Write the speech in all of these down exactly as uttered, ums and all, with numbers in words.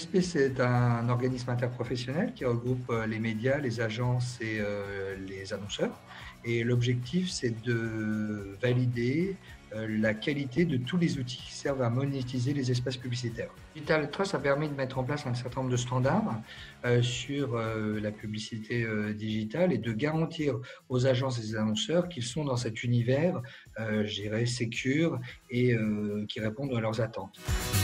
S P, c'est un organisme interprofessionnel qui regroupe euh, les médias, les agences et euh, les annonceurs. Et l'objectif, c'est de valider euh, la qualité de tous les outils qui servent à monétiser les espaces publicitaires. Digital Trust a permis de mettre en place un certain nombre de standards euh, sur euh, la publicité euh, digitale et de garantir aux agences et aux annonceurs qu'ils sont dans cet univers, euh, je dirais, sécure et euh, qui répondent à leurs attentes.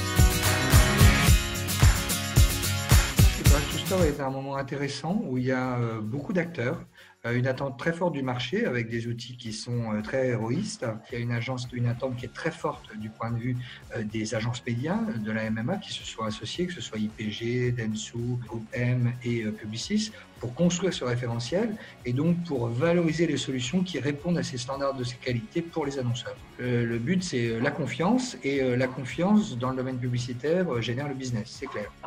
Drive to Store est un moment intéressant où il y a euh, beaucoup d'acteurs, euh, une attente très forte du marché avec des outils qui sont euh, très héroïstes. Il y a une, agence, une attente qui est très forte du point de vue euh, des agences médias, de la M M A qui se sont associées, que ce soit I P G, Dentsu, Groupe M et euh, Publicis, pour construire ce référentiel et donc pour valoriser les solutions qui répondent à ces standards de qualité pour les annonceurs. Euh, le but, c'est la confiance et euh, la confiance dans le domaine publicitaire euh, génère le business, c'est clair.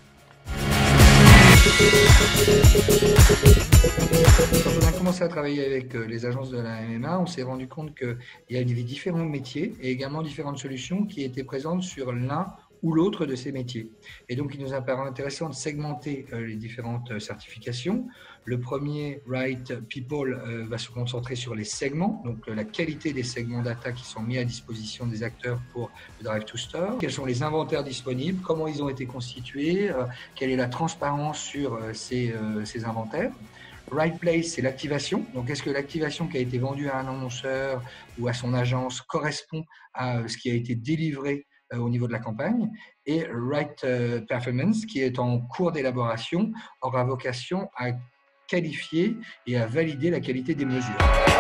Quand on a commencé à travailler avec les agences de la M M A, on s'est rendu compte qu'il y avait différents métiers et également différentes solutions qui étaient présentes sur l'un ou l'autre de ces métiers. Et donc, il nous a paru intéressant de segmenter euh, les différentes certifications. Le premier, Right People, euh, va se concentrer sur les segments, donc euh, la qualité des segments data qui sont mis à disposition des acteurs pour le Drive to Store. Quels sont les inventaires disponibles, comment ils ont été constitués, euh, quelle est la transparence sur euh, ces, euh, ces inventaires. Right Place, c'est l'activation. Donc, est-ce que l'activation qui a été vendue à un annonceur ou à son agence correspond à euh, ce qui a été délivré au niveau de la campagne, et Right Performance, qui est en cours d'élaboration, aura vocation à qualifier et à valider la qualité des mesures.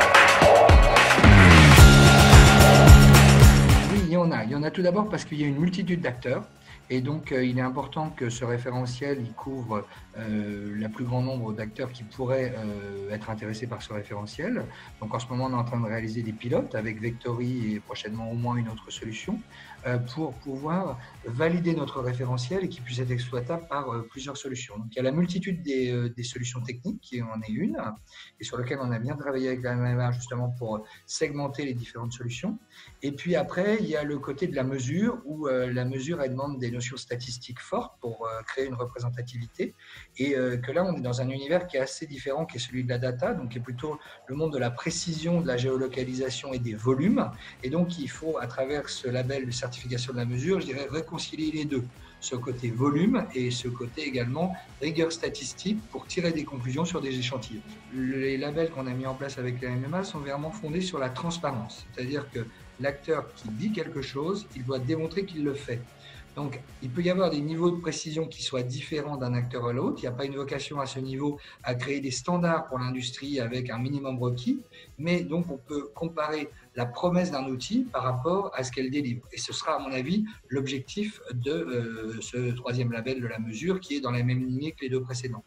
Oui, il y en a. Il y en a tout d'abord parce qu'il y a une multitude d'acteurs. Et donc, euh, il est important que ce référentiel il couvre euh, le plus grand nombre d'acteurs qui pourraient euh, être intéressés par ce référentiel. Donc, en ce moment, on est en train de réaliser des pilotes avec Vectory et prochainement au moins une autre solution euh, pour pouvoir valider notre référentiel et qu'il puisse être exploitable par euh, plusieurs solutions. Donc, il y a la multitude des, euh, des solutions techniques qui en est une et sur laquelle on a bien travaillé avec la M M A justement pour segmenter les différentes solutions. Et puis après, il y a le côté de la mesure où euh, la mesure, elle demande des notions statistiques fortes pour euh, créer une représentativité et euh, que là, on est dans un univers qui est assez différent, qui est celui de la data, donc qui est plutôt le monde de la précision, de la géolocalisation et des volumes. Et donc, il faut, à travers ce label de certification de la mesure, je dirais, réconcilier les deux, ce côté volume et ce côté également rigueur statistique pour tirer des conclusions sur des échantillons. Les labels qu'on a mis en place avec la M M A sont vraiment fondés sur la transparence, c'est-à-dire que l'acteur qui dit quelque chose, il doit démontrer qu'il le fait. Donc, il peut y avoir des niveaux de précision qui soient différents d'un acteur à l'autre. Il n'y a pas une vocation à ce niveau à créer des standards pour l'industrie avec un minimum requis, mais donc on peut comparer la promesse d'un outil par rapport à ce qu'elle délivre. Et ce sera, à mon avis, l'objectif de euh, ce troisième label de la mesure qui est dans la même lignée que les deux précédents.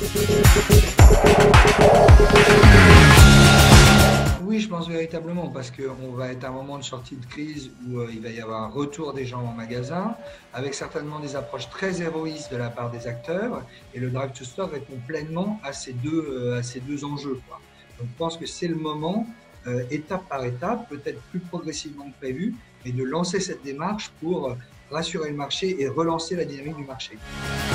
Oui, je pense véritablement, parce qu'on va être à un moment de sortie de crise où euh, il va y avoir un retour des gens en magasin, avec certainement des approches très héroïstes de la part des acteurs, et le Drive to Store répond pleinement à ces deux, euh, à ces deux enjeux, quoi. Donc je pense que c'est le moment, euh, étape par étape, peut-être plus progressivement que prévu, mais de lancer cette démarche pour rassurer le marché et relancer la dynamique du marché.